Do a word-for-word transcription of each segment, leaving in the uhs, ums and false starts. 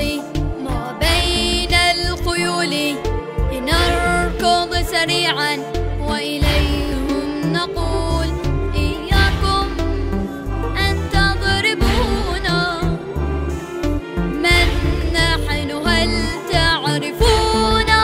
نمضي ما بين الخيول لنركض سريعا وإليهم نقول إياكم أن تضربونا من نحن هل تعرفونا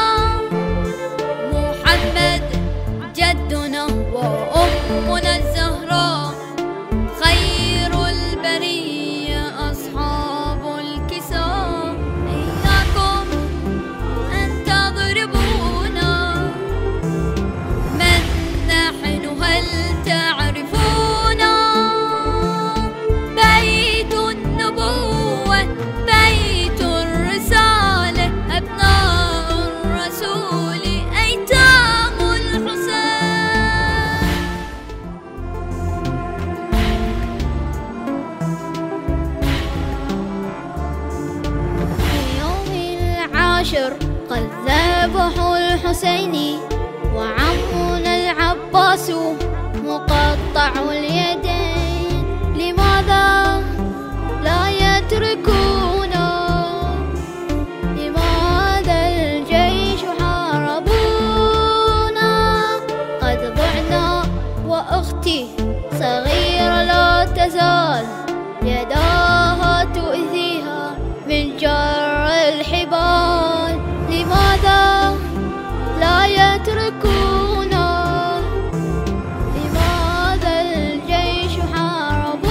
محمد جدنا وأمنا الزهراء خير البرية أصحاب الكساء إياكم أن تضربونا من نحن هل تعرفونا بيت النبوة بيت الرسالة أبناء الرسول أيتام الحسين في يوم العاشر قد ذبحوا الحسين وعمنا العباس مقطع اليدين لماذا لا يتركونا لماذا الجيش حاربونا قد ضعنا وأختي صغيرة لا تزال يداها تؤذيها من جر الحبال لماذا لا يتركونا لماذا الجيش حاربونا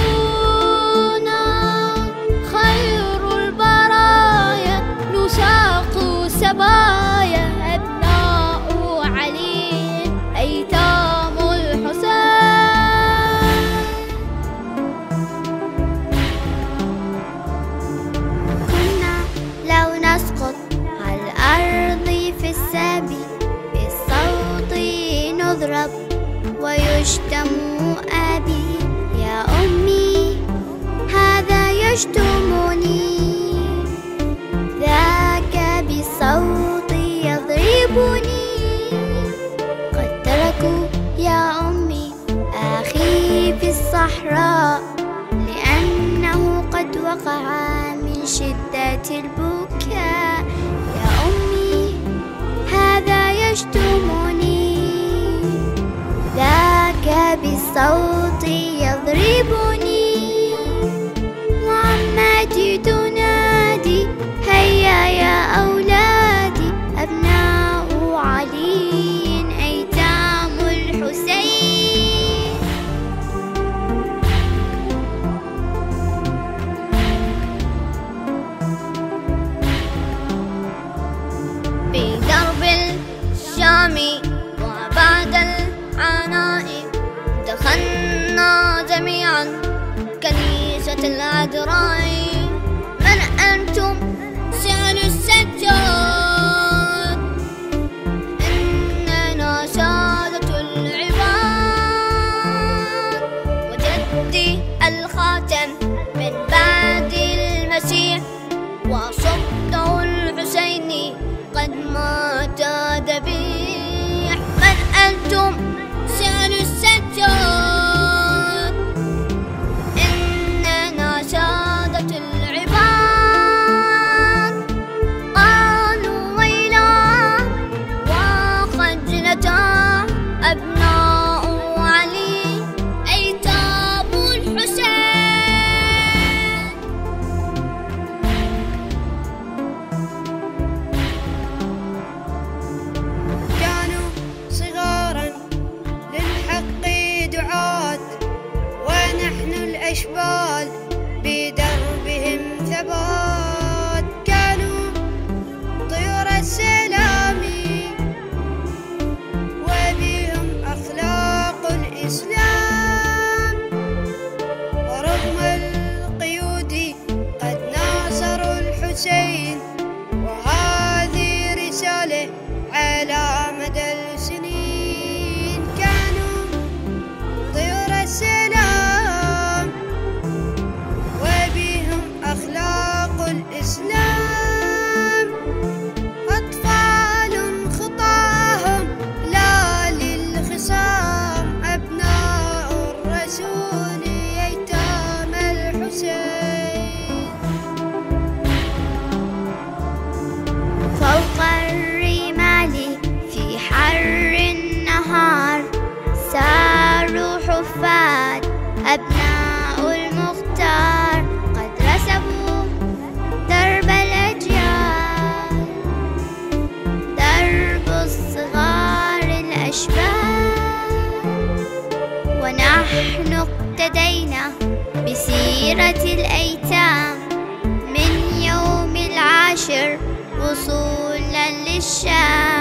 خير البرايا نساق سبايا أبناء علي أيتام الحسين كنا لو نسقط على الأرض في السبي بالصوت نضرب ويشتم أبي يا أمي هذا يشتمني ذاك بالصوت يضربني قد تركوا يا أمي أخي في الصحراء لأنه قد وقع من شدة البكاء يا أمي هذا يشتمني ذاك بالصوت يضربني وعمتي تنادي هيا يا أولادي أبناء علي أيتام الحسين في درب الشام وبعد العناء دخلنا جميعا كنيسة العذراء من أنتم سألوا السجاد إننا سادة العباد وجدي الخاتم من بعد المسيح وصبته الحسين قد مات ذبيح من أنتم سألوا السجاد إننا سادة العباد قالوا ويلا وخجلتا أبناء علي أيتام الحسين كانوا صغارا للحق دعاة ونحن الأشبال بدربهم ثبات كانوا طيور السلام وبهم أخلاق الإسلام ورغم القيود قد ناصروا الحسين وهذه رسالة على مدى السنين كانوا طيور السلام ذاكرة الأيتام من يوم العاشر وصولا للشام.